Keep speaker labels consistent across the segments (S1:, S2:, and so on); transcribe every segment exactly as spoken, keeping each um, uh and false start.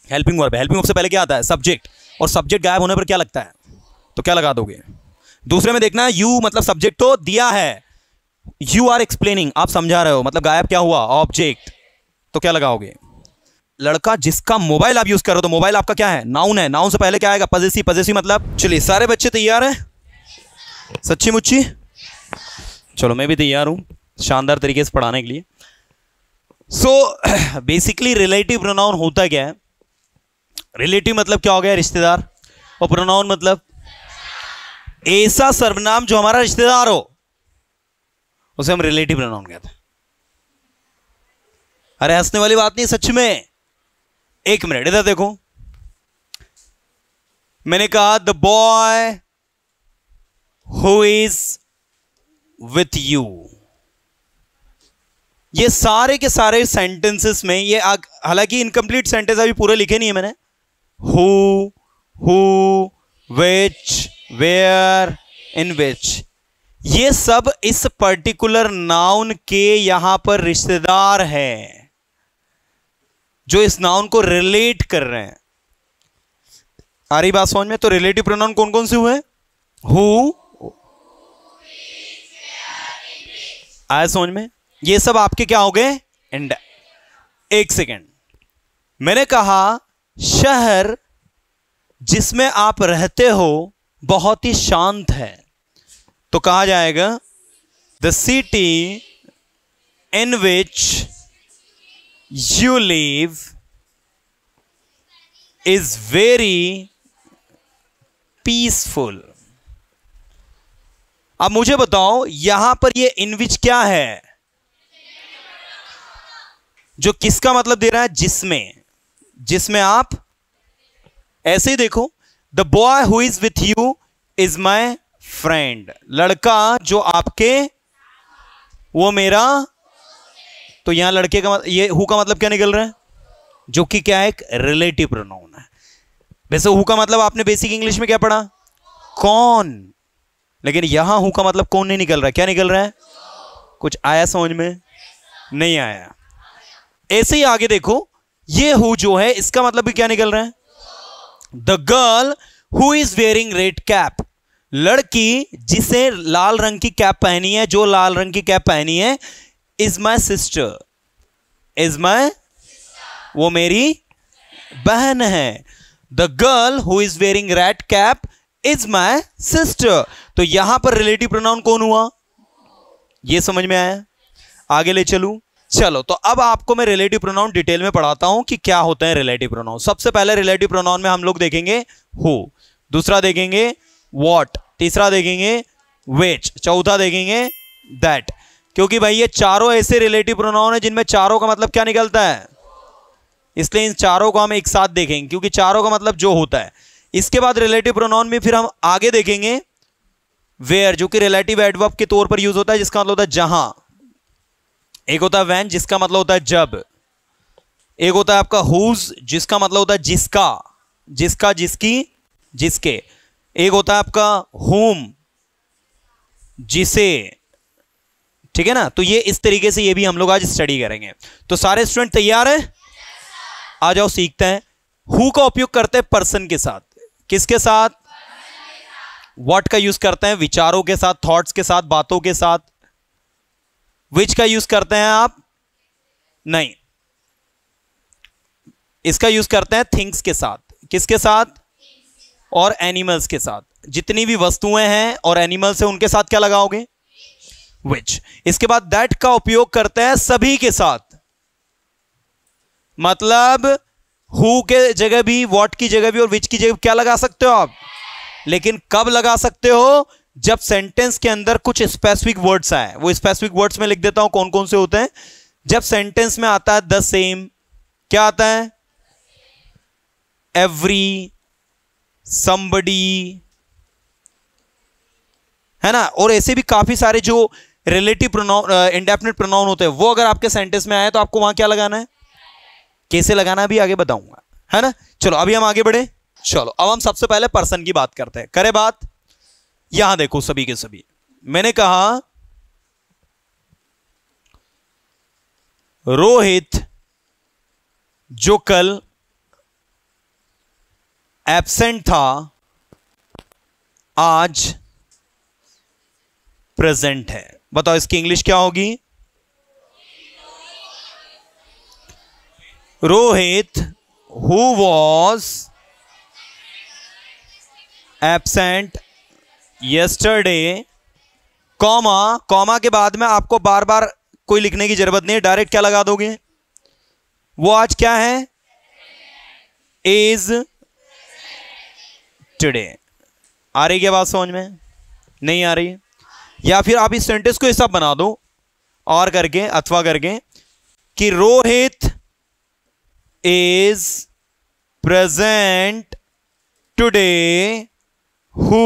S1: Helping verb, helping verb से पहले क्या आता है? सब्जेक्ट, और सब्जेक्ट गायब होने पर क्या लगता है? तो क्या लगा दोगे? दूसरे में देखना, यू मतलब सब्जेक्ट तो दिया है, यू आर एक्सप्लेनिंग, आप समझा रहे हो, मतलब गायब क्या हुआ? ऑब्जेक्ट, तो क्या लगाओगे? लड़का जिसका मोबाइल आप यूज कर रहे हो, तो मोबाइल आपका क्या है? नाउन है, नाउन से पहले क्या आएगा? पजेसिव, पजेसिव मतलब। चलिए सारे बच्चे तैयार हैं? सच्ची मुच्ची? चलो मैं भी तैयार हूं शानदार तरीके से पढ़ाने के लिए। सो बेसिकली रिलेटिव प्रोनाउन होता क्या है? रिलेटिव मतलब क्या हो गया? रिश्तेदार, और प्रोनाउन मतलब ऐसा सर्वनाम जो हमारा रिश्तेदार हो, उसे हम रिलेटिव प्रोनाउन कहते हैं। अरे हंसने वाली बात नहीं, सच में। एक मिनट इधर देखो, मैंने कहा the boy who is with you, ये सारे के सारे सेंटेंसेस में ये, हालांकि इनकम्प्लीट सेंटेंस अभी पूरे लिखे नहीं है मैंने, who, who, which, where, in which, ये सब इस पर्टिकुलर नाउन के यहां पर रिश्तेदार हैं जो इस नाउन को रिलेट कर रहे हैं। आ रही बात समझ में? तो रिलेटिव प्रोनाउन कौन कौन से हुए? हु, आया समझ में? ये सब आपके क्या हो गए? एंड एक सेकेंड, मैंने कहा शहर जिसमें आप रहते हो बहुत ही शांत है, तो कहा जाएगा the city in which you live is very peaceful. अब मुझे बताओ यहां पर ये इन विच क्या है? जो किसका मतलब दे रहा है? जिसमें, जिसमें आप, ऐसे ही देखो, the boy who is with you is my friend, लड़का जो आपके, वो मेरा, तो यहां लड़के का मतलब, ये हु का मतलब क्या निकल रहा है? जो कि क्या है? एक रिलेटिव प्रोनाउन है। वैसे हु का मतलब आपने बेसिक इंग्लिश में क्या पढ़ा? कौन, लेकिन यहां हु का मतलब कौन नहीं निकल रहा, क्या निकल रहा है? कुछ आया समझ में? नहीं आया। ऐसे ही आगे देखो, ये हु जो है इसका मतलब भी क्या निकल रहा है? The girl who is wearing red cap, लड़की जिसे लाल रंग की कैप पहनी है, जो लाल रंग की कैप पहनी है, is my sister, is my, वो मेरी बहन है। The girl who is wearing red cap is my sister, तो यहां पर रिलेटिव प्रोनाउन कौन हुआ? ये समझ में आया? आगे ले चलूं? चलो, तो अब आपको मैं रिलेटिव प्रोनाउन डिटेल में पढ़ाता हूं कि क्या होता है रिलेटिव प्रोनाउन। सबसे पहले रिलेटिव प्रोनाउन में हम लोग देखेंगे हु, दूसरा देखेंगे व्हाट, तीसरा देखेंगे व्हिच, चौथा देखेंगे दैट, क्योंकि भाई ये चारों ऐसे रिलेटिव प्रोनाउन है जिनमें चारों का मतलब क्या निकलता है, इसलिए इन चारों को हम एक साथ देखेंगे क्योंकि चारों का मतलब जो होता है। इसके बाद रिलेटिव प्रोनाउन में फिर हम आगे देखेंगे वेयर, जो कि रिलेटिव एडवर्ब के तौर पर यूज होता है, जिसका मतलब होता है जहां। एक होता है व्हेन, जिसका मतलब होता है जब। एक होता है आपका हुज, जिसका मतलब होता है जिसका, जिसका, जिसकी, जिसके। एक होता है आपका हुम, जिसे, ठीक है ना। तो ये इस तरीके से ये भी हम लोग आज स्टडी करेंगे। तो सारे स्टूडेंट तैयार हैं? आ जाओ सीखते हैं। हु का उपयोग करते हैं पर्सन के साथ, किसके साथ? व्हाट का यूज करते हैं विचारों के साथ, थॉट्स के साथ, बातों के साथ। विच का यूज करते हैं आप? नहीं, इसका यूज करते हैं थिंग्स के साथ। किसके साथ? और एनिमल्स के साथ। जितनी भी वस्तुएं हैं और एनिमल्स हैं उनके साथ क्या लगाओगे? विच। इसके बाद दैट का उपयोग करते हैं सभी के साथ, मतलब हु के जगह भी, व्हाट की जगह भी और विच की जगह क्या लगा सकते हो आप, लेकिन कब लगा सकते हो? जब सेंटेंस के अंदर कुछ स्पेसिफिक वर्ड्स आए। वो स्पेसिफिक वर्ड्स में लिख देता हूं कौन कौन से होते हैं। जब सेंटेंस में आता है द सेम, क्या आता है? एवरी, समबडी, है ना। और ऐसे भी काफी सारे जो रिलेटिव प्रोनाउन, इंडेफिनिट प्रोनाउन होते हैं, वो अगर आपके सेंटेंस में आए तो आपको वहां क्या लगाना है, कैसे लगाना भी आगे बताऊंगा, है ना। चलो अभी हम आगे बढ़े। चलो अब हम सबसे पहले पर्सन की बात करते हैं। करे बात? यहां देखो सभी के सभी, मैंने कहा रोहित जो कल एब्सेंट था आज प्रेजेंट है। बताओ इसकी इंग्लिश क्या होगी? Rohit who was absent yesterday, comma, comma के बाद में आपको बार बार कोई लिखने की जरूरत नहीं है, डायरेक्ट क्या लगा दोगे? वो आज क्या है? Is today. आ रही क्या बात समझ में? नहीं आ रही? या फिर आप इस सेंटेंस को ऐसा बना दो और करके अथवा करके कि Rohit is present today who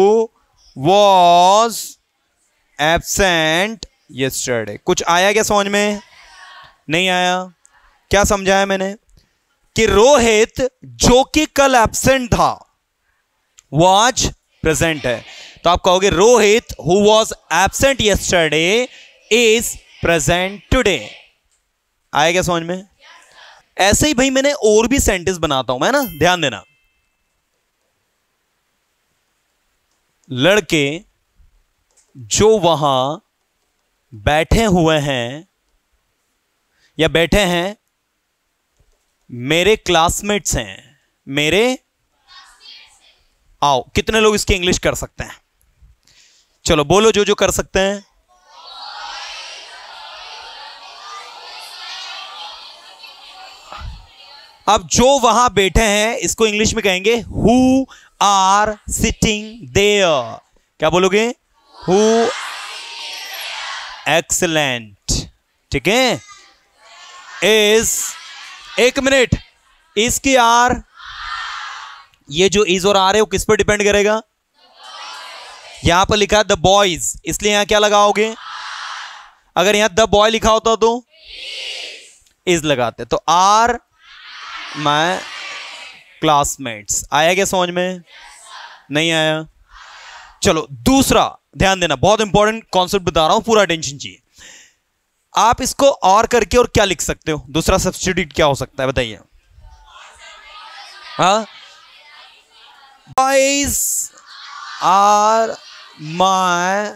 S1: was absent yesterday. कुछ आया क्या समझ में? नहीं आया? क्या समझाया मैंने? कि रोहित जो कि कल एब्सेंट था वो आज प्रेजेंट है। तो आप कहोगे Rohit who was absent yesterday is present today. आया क्या समझ में? ऐसे ही भाई मैंने और भी सेंटेंस बनाता हूं मैं ना, ध्यान देना। लड़के जो वहां बैठे हुए हैं या बैठे हैं मेरे क्लासमेट्स हैं। मेरे, आओ कितने लोग इसकी इंग्लिश कर सकते हैं? चलो बोलो जो जो कर सकते हैं। अब जो वहां बैठे हैं इसको इंग्लिश में कहेंगे हु आर सिटिंग देयर। क्या बोलोगे? हु। एक्सलेंट, ठीक है। इज, एक मिनट, इसकी आर, ये जो इज और आर है वो किस पर डिपेंड करेगा? यहां पर लिखा है द बॉयज, इसलिए यहां क्या लगाओगे? अगर यहां द बॉय लिखा होता तो इज लगाते। तो आर माय क्लासमेट्स। आया क्या समझ में? नहीं आया? चलो दूसरा ध्यान देना, बहुत इंपॉर्टेंट कॉन्सेप्ट बता रहा हूं, पूरा अटेंशन चाहिए। आप इसको और करके और क्या लिख सकते हो? दूसरा सब्स्टिट्यूट क्या हो सकता है बताइए? हाँ, boys are my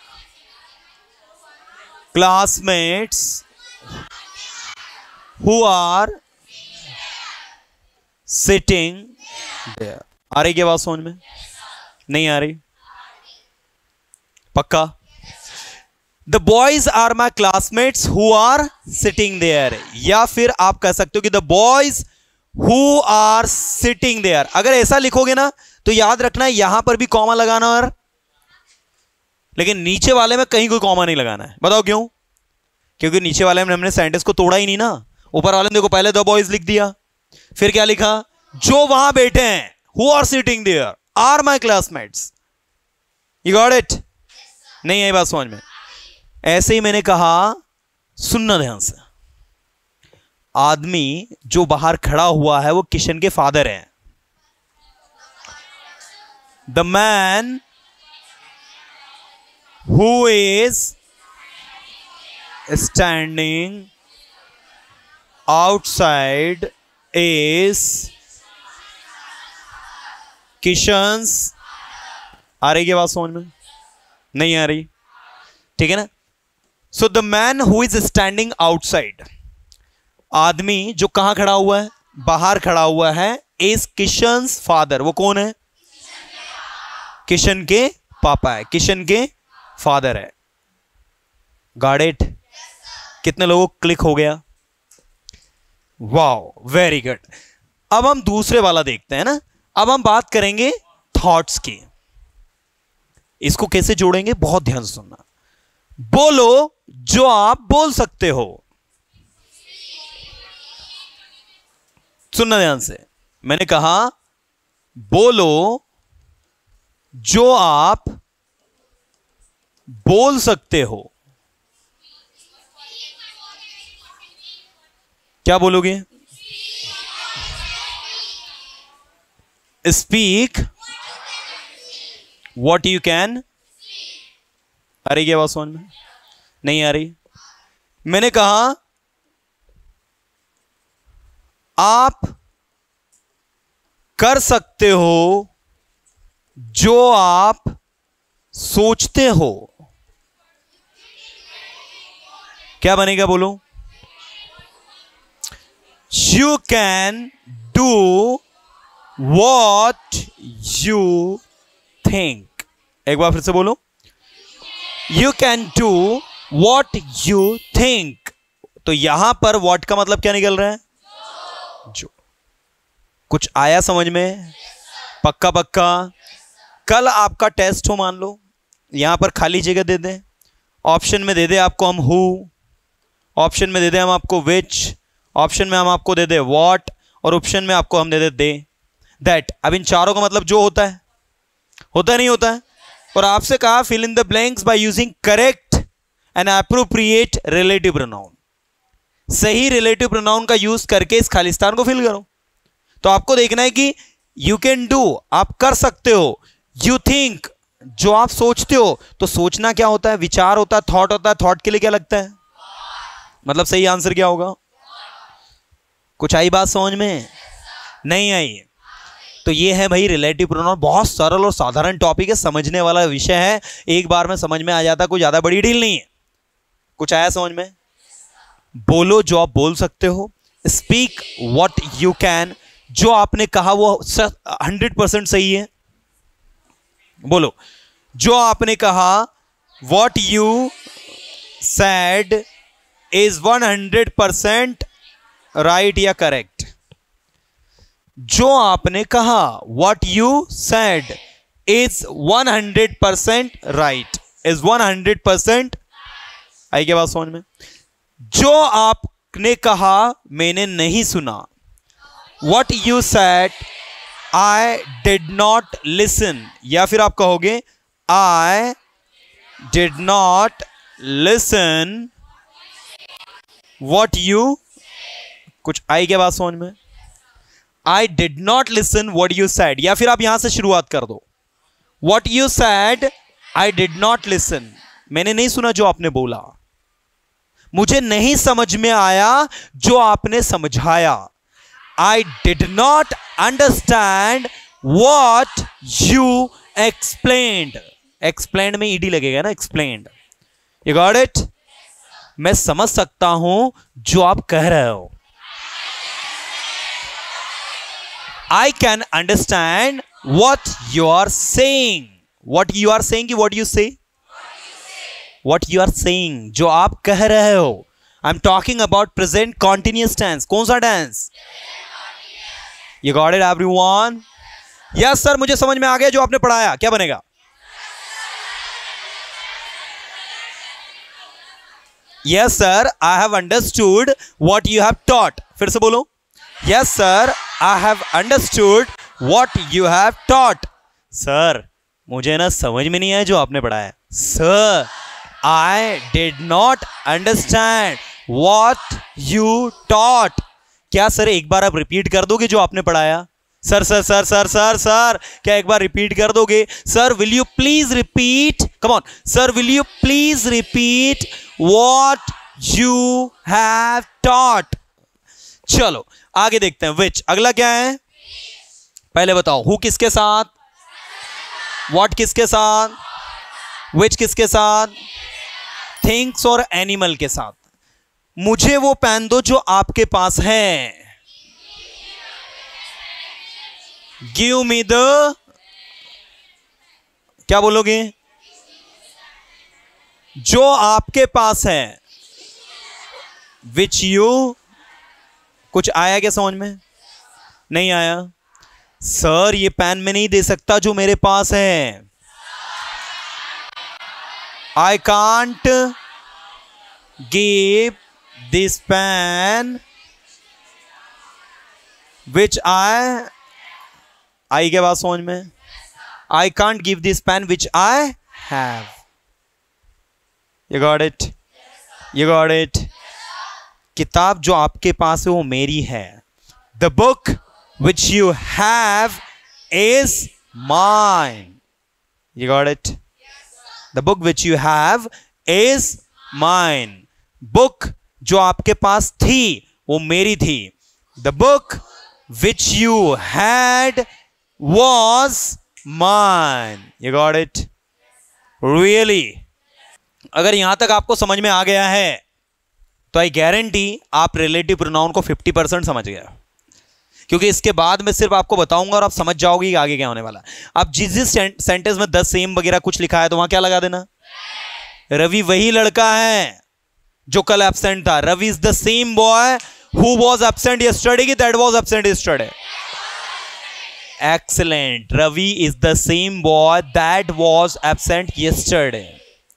S1: classmates who are sitting there. आ रही क्या बात समझ में? नहीं आ रही? पक्का? The boys are my classmates who are sitting there, या फिर आप कह सकते हो कि the boys who are sitting there. अगर ऐसा लिखोगे ना तो याद रखना यहां पर भी कॉमा लगाना, और लेकिन नीचे वाले में कहीं कोई कॉमा नहीं लगाना है। बताओ क्यों? क्योंकि नीचे वाले में हमने सेंटेंस को तोड़ा ही नहीं ना। ऊपर वाले ने देखो पहले द बॉयज लिख दिया, फिर क्या लिखा? जो वहां बैठे हैं, who are sitting there are my classmates. You got it? नहीं आई बात समझ में? ऐसे ही मैंने कहा, सुनना ध्यान से, आदमी जो बाहर खड़ा हुआ है वो किशन के फादर हैं। The man who is standing outside is Kishan's. आ रही है बात समझ में? नहीं आ रही? ठीक है ना। So the man who is standing outside, आदमी जो कहां खड़ा हुआ है? बाहर खड़ा हुआ है, इज किशन्स फादर। वो कौन है? किशन के पापा है, किशन के फादर है। Got it? कितने लोगों को क्लिक हो गया? Wow, very good. अब हम दूसरे वाला देखते हैं ना। अब हम बात करेंगे थॉट्स की। इसको कैसे जोड़ेंगे, बहुत ध्यान से सुनना। बोलो जो आप बोल सकते हो। सुनना ध्यान से, मैंने कहा बोलो जो आप बोल सकते हो। क्या बोलोगे? Speak what you can. आ रही क्या बात समझ में? नहीं आ रही? मैंने कहा आप कर सकते हो जो आप सोचते हो। क्या बनेगा बोलो? You can do what you think. एक बार फिर से बोलो, you can do what you think. तो यहां पर वॉट का मतलब क्या निकल रहा है? जो। कुछ आया समझ में? पक्का पक्का। कल आपका टेस्ट हो, मान लो यहां पर खाली जगह दे दें, ऑप्शन में दे दे आपको हम हु, ऑप्शन में दे दे हम आपको विच, ऑप्शन में हम आपको दे दे व्हाट, और ऑप्शन में आपको हम दे दे दे दैट। अब इन चारों का मतलब जो होता है, होता है नहीं होता है? और आपसे कहा fill in the blanks by using correct and appropriate relative pronoun. सही रिलेटिव प्रोनाउन का यूज करके इस खालिस्तान को फिल करो। तो आपको देखना है कि यू कैन डू, आप कर सकते हो, यू थिंक, जो आप सोचते हो। तो सोचना क्या होता है? विचार होता है, थॉट होता है। थॉट के लिए क्या लगता है? मतलब सही आंसर क्या होगा? कुछ आई बात समझ में? नहीं आई? तो ये है भाई रिलेटिव प्रोनाउन। बहुत सरल और साधारण टॉपिक है, समझने वाला विषय है, एक बार में समझ में आ जाता, कोई ज्यादा बड़ी डील नहीं है। कुछ आया समझ में? बोलो जो आप बोल सकते हो, स्पीक व्हाट यू कैन, जो आपने कहा वो हंड्रेड परसेंट सही है। बोलो जो आपने कहा, what you said is one hundred percent right या करेक्ट। जो आपने कहा, what you said is one hundred percent right, is one hundred percent. आई क्या बात समझ में? जो आपने कहा मैंने नहीं सुना, what you said I did not listen, या फिर आप कहोगे I did not listen what you. कुछ आई क्या बात समझ में? I did not listen what you said, या फिर आप यहां से शुरुआत कर दो, what you said I did not listen, मैंने नहीं सुना जो आपने बोला, मुझे नहीं समझ में आया जो आपने समझाया। I did not understand what you explained. Explained में ed लगेगा ना, explained. You got it? मैं समझ सकता हूं जो आप कह रहे हो। I can understand what you are saying. What you are saying कि what you say? What you are saying, जो आप कह रहे हो। I'm talking about present continuous tense. कौन सा tense? You got it everyone? Yes sir, मुझे समझ में आ गया जो आपने पढ़ाया। क्या बनेगा? Yes sir, I have understood what you have taught. फिर से बोलो। Yes sir, I have understood what you have taught. Sir, मुझे ना समझ में नहीं आया जो आपने पढ़ाया। Sir, I did not understand what you taught. क्या सर एक बार आप रिपीट कर दोगे जो आपने पढ़ाया? Sir sir sir sir sir sir क्या एक बार रिपीट कर दोगे? Sir will you please repeat, come on sir, will you please repeat what you have taught. चलो आगे देखते हैं। विच, अगला क्या है? पहले बताओ, हु किसके साथ, व्हाट किसके साथ, विच किसके साथ, थिंग्स और एनिमल के साथ। मुझे वो पेन दो जो आपके पास है। गिव मी द, क्या बोलोगे? जो आपके पास है। विच यू, कुछ आया क्या समझ में? नहीं आया? सर ये पेन मैं नहीं दे सकता जो मेरे पास है। I can't give this pen which I, I के बाद समझ में? I can't give this pen which I have. You got it? You got it? किताब जो आपके पास है वो मेरी है। The book which you have is mine. You got it? The book which you have is mine. Book जो आपके पास थी वो मेरी थी। The book which you had was mine. You got it? Really? अगर यहां तक आपको समझ में आ गया है तो आई गारंटी आप रिलेटिव प्रोनाउन को फिफ्टी परसेंट समझ गए, क्योंकि इसके बाद मैं सिर्फ आपको बताऊंगा और आप समझ जाओगे कि आगे क्या होने वाला है। अब जिस जिस सेंटेंस में द सेम वगैरह कुछ लिखा है तो वहां क्या लगा देना? रवि वही लड़का है जो कल एब्सेंट था। Ravi is the same boy who was absent yesterday, that was absent yesterday. Excellent. Ravi is the same boy that was absent yesterday.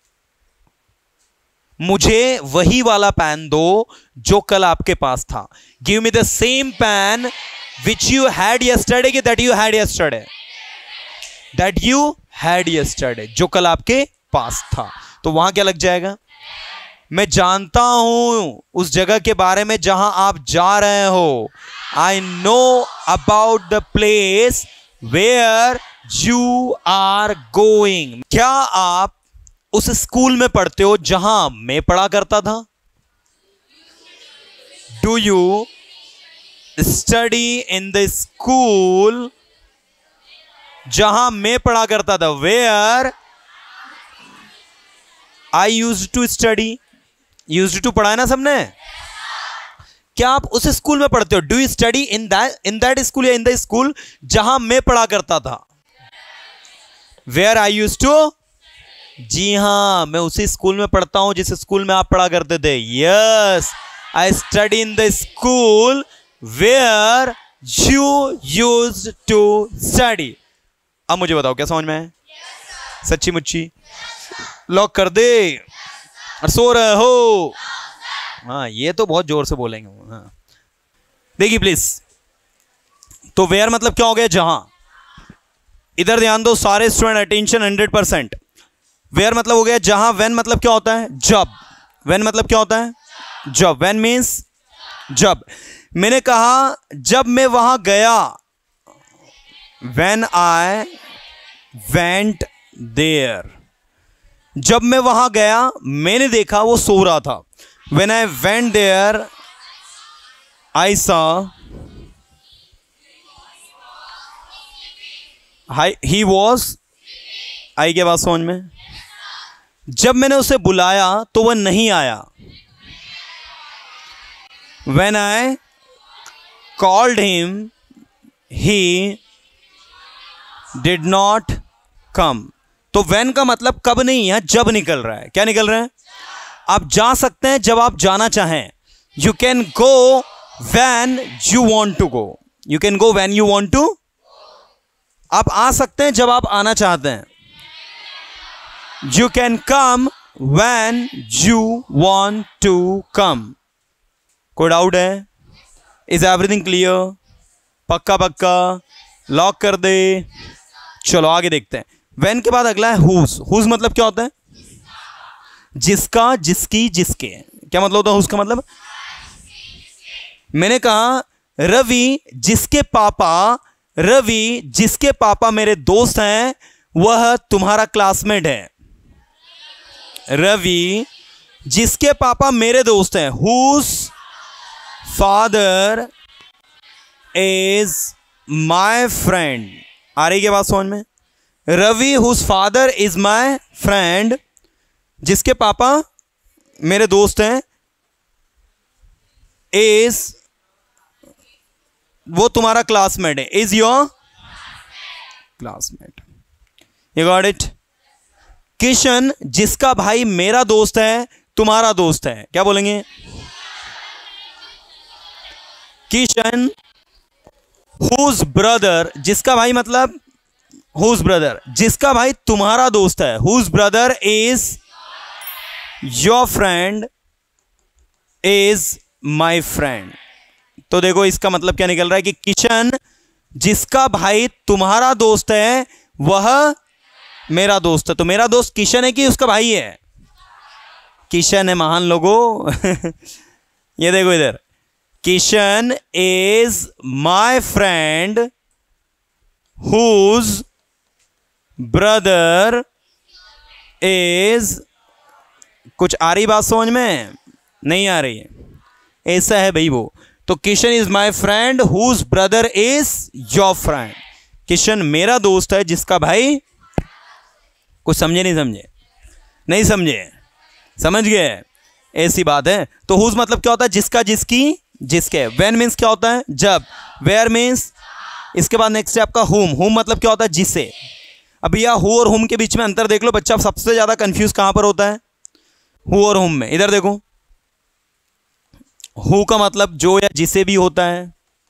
S1: मुझे वही वाला पेन दो जो कल आपके पास था। Give me the same pen which you had yesterday, कि that you had yesterday, that you had yesterday, जो कल आपके पास था। तो वहां क्या लग जाएगा? मैं जानता हूं उस जगह के बारे में जहां आप जा रहे हो। I know about the place where you are going. क्या आप उस स्कूल में पढ़ते हो जहां मैं पढ़ा करता था? Do you study in the school जहां मैं पढ़ा करता था? Where I used to study. Used to पढ़ा है ना सबने? क्या आप उस स्कूल में पढ़ते हो? Do you study in that in that school या इन द स्कूल जहां मैं पढ़ा करता था? Where I use to. जी हां, मैं उसी स्कूल में पढ़ता हूं जिस स्कूल में आप पढ़ा करते थे। Yes, I study in the school where you used to study. अब मुझे बताओ क्या समझ में है? yes, सच्ची मुच्ची? लॉक कर दे। और सो रहे हो? हाँ, ये तो बहुत जोर से बोलेंगे। हाँ, देखिए प्लीज। तो वेयर मतलब क्या हो गया? जहां। इधर ध्यान दो सारे student, attention hundred percent. Where मतलब हो गया जहां। वेन मतलब क्या होता है? जब। वेन मतलब क्या होता है? जब। वेन मीन्स जब। मैंने कहा जब मैं वहां गया, वेन आई वेंट देयर। जब मैं वहां गया मैंने देखा वो सो रहा था। When I went there I saw he was. आई के बात समझ में? जब मैंने उसे बुलाया तो वह नहीं आया। When I called him, he did not come. तो when का मतलब कब नहीं है, जब निकल रहा है। क्या निकल रहा है? आप जा सकते हैं जब आप जाना चाहें। You can go when you want to go. You can go when you want to. आप आ सकते हैं जब आप आना चाहते हैं। You can come when you want to come. कोई डाउट है? Is everything clear? पक्का पक्का? लॉक कर दे। चलो आगे देखते हैं। when के बाद अगला है whose। whose मतलब क्या होता है? जिसका, जिसकी, जिसके। क्या मतलब होता है whose का मतलब? मैंने कहा रवि जिसके पापा रवि जिसके पापा मेरे दोस्त हैं वह तुम्हारा क्लासमेट है। रवि जिसके पापा मेरे दोस्त हैं। whose father is my friend। आ रही है बात समझ में? Ravi whose father is my friend, जिसके पापा मेरे दोस्त हैं, is वो तुम्हारा क्लासमेट है। Is your classmate. You got it? Kishan जिसका भाई मेरा दोस्त है तुम्हारा दोस्त है। क्या बोलेंगे? किशन हुज ब्रदर, जिसका भाई मतलब हुज ब्रदर, जिसका भाई तुम्हारा दोस्त है। Whose brother is your friend is my friend. तो देखो इसका मतलब क्या निकल रहा है कि किशन जिसका भाई तुम्हारा दोस्त है वह मेरा दोस्त है। तो मेरा दोस्त किशन है कि उसका भाई है? किशन है महान लोगों। ये देखो इधर, Kishan is my friend whose brother is. कुछ आ रही बात समझ में? नहीं आ रही है? ऐसा है भाई वो। तो Kishan is my friend whose brother is your friend. Kishan मेरा दोस्त है जिसका भाई, कुछ समझे नहीं समझे, नहीं समझे, समझ गए, ऐसी बात है। तो हुज मतलब क्या होता है, जिसका, जिसकी, जिसके। व्हेन मीन्स क्या होता है, जब। वेयर मीन्स, इसके बाद नेक्स्ट है आपका हुम। हुम मतलब क्या होता है, जिसे। अब भैया हु और हुम के बीच में अंतर देख लो बच्चा, सबसे ज्यादा कंफ्यूज कहां पर होता है, हु और हुम में। इधर देखो, हु का मतलब जो या जिसे भी होता है,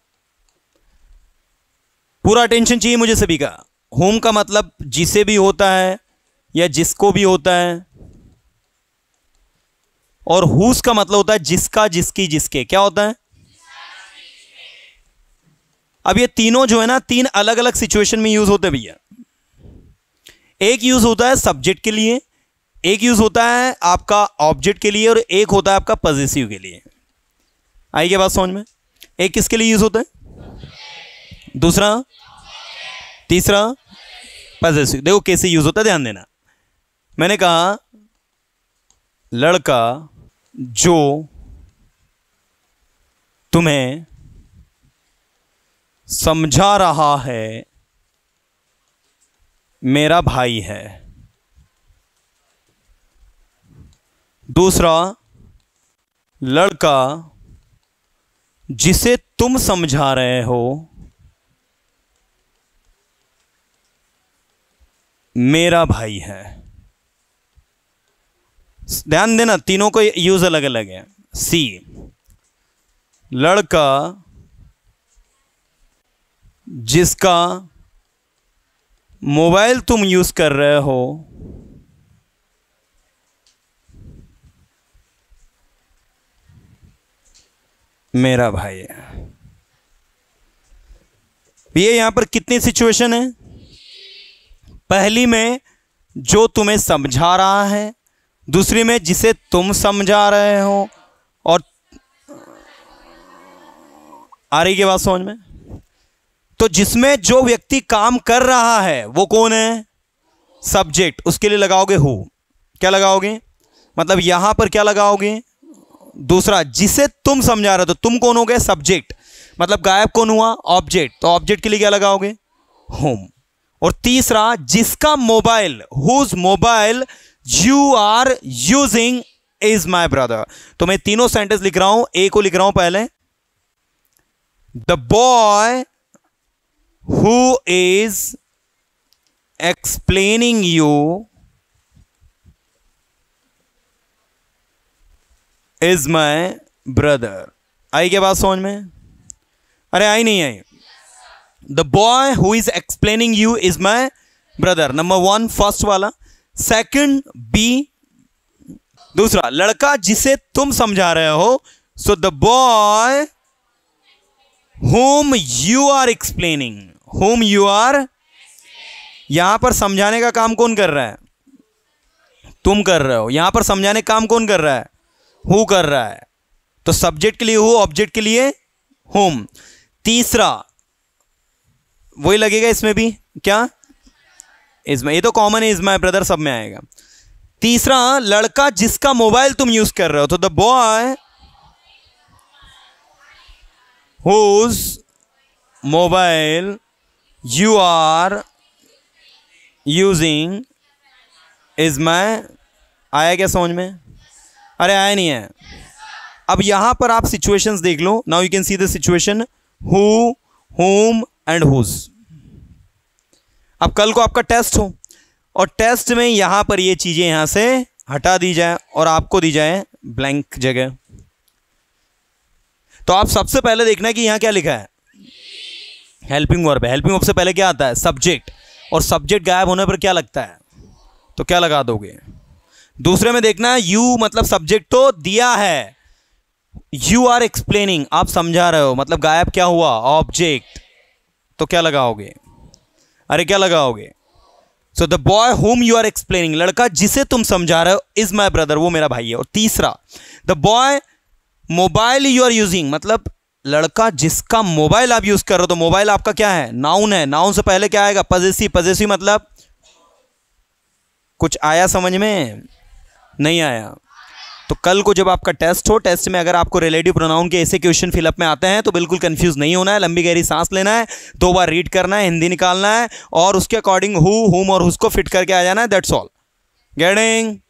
S1: पूरा अटेंशन चाहिए मुझे सभी का। हुम का मतलब जिसे भी होता है या जिसको भी होता है, और हुस का मतलब होता है जिसका, जिसकी, जिसके। क्या होता है, अब ये तीनों जो है ना, तीन अलग अलग सिचुएशन में यूज होते हैं भैया। एक यूज होता है सब्जेक्ट के लिए, एक यूज होता है आपका ऑब्जेक्ट के लिए, और एक होता है आपका पॉजिटिव के लिए। आई क्या बात समझ में? एक किसके लिए यूज होता है, दूसरा, तीसरा पॉजिटिव। देखो कैसे यूज होता है, ध्यान देना। मैंने कहा लड़का जो तुम्हें समझा रहा है मेरा भाई है। दूसरा, लड़का जिसे तुम समझा रहे हो मेरा भाई है। ध्यान देना, तीनों को यूज अलग अलग है। सी, लड़का जिसका मोबाइल तुम यूज कर रहे हो मेरा भाई है। ये यहां पर कितनी सिचुएशन है, पहली में जो तुम्हें समझा रहा है, दूसरी में जिसे तुम समझा रहे हो, और आ रही की बात समझ में? तो जिसमें जो व्यक्ति काम कर रहा है वो कौन है, सब्जेक्ट। उसके लिए लगाओगे हु। क्या लगाओगे, मतलब यहां पर क्या लगाओगे, दूसरा। जिसे तुम समझा रहे हो, तो तुम कौन हो गए, सब्जेक्ट। मतलब गायब कौन हुआ, ऑब्जेक्ट। तो ऑब्जेक्ट के लिए क्या लगाओगे, होम। और तीसरा, जिसका mobile, whose mobile you are using is my brother. तो मैं तीनों सेंटेंस लिख रहा हूं, ए को लिख रहा हूं पहले। The boy who is explaining you is my brother. आई क्या बात समझ में? अरे आई नहीं आई। The boy who is explaining you is my brother, number one, first वाला। सेकंड, बी, दूसरा, लड़का जिसे तुम समझा रहे हो, so the boy whom you are explaining, whom you are, यहां पर समझाने का काम कौन कर रहा है, तुम कर रहे हो। यहां पर समझाने का काम कौन कर रहा है, हु कर रहा है। तो सब्जेक्ट के लिए हु, ऑब्जेक्ट के लिए whom। तीसरा वही लगेगा इसमें भी, क्या, इसमें, ये तो कॉमन है, इज माय ब्रदर सब में आएगा। तीसरा, लड़का जिसका मोबाइल तुम यूज कर रहे हो, तो the boy whose mobile you are using is my, आया क्या समझ में? अरे आया नहीं है। अब यहां पर आप सिचुएशंस देख लो। Now you can see the situation who, whom and whose। अब कल को आपका टेस्ट हो, और टेस्ट में यहां पर ये चीजें यहां से हटा दी जाए और आपको दी जाए ब्लैंक जगह। तो आप सबसे पहले देखना कि यहां क्या लिखा है, हेल्पिंग वर्ब है। हेल्पिंग वर्ब से पहले क्या आता है, सब्जेक्ट। और सब्जेक्ट गायब होने पर क्या लगता है, तो क्या लगा दोगे। दूसरे में देखना है, यू मतलब सब्जेक्ट तो दिया है, यू आर एक्सप्लेनिंग, आप समझा रहे हो, मतलब गायब क्या हुआ, ऑब्जेक्ट। तो क्या लगाओगे, अरे क्या लगाओगे, so the boy whom you are explaining, लड़का जिसे तुम समझा रहे हो इज माई ब्रदर, वो मेरा भाई है। और तीसरा, the boy mobile you are using, मतलब लड़का जिसका मोबाइल आप यूज कर रहे हो। तो मोबाइल आपका क्या है, नाउन है। नाउन से पहले क्या आएगा, पॉजेसिव। पॉजेसिव मतलब कुछ आया समझ में, नहीं आया। तो कल को जब आपका टेस्ट हो, टेस्ट में अगर आपको रिलेटिव प्रोनाउन के ऐसे क्वेश्चन फिलअप में आते हैं तो बिल्कुल कंफ्यूज नहीं होना है, लंबी गहरी सांस लेना है, दो बार रीड करना है, हिंदी निकालना है और उसके अकॉर्डिंग हु, हुम और हुस को फिट करके आ जाना है। That's all. गेटिंग?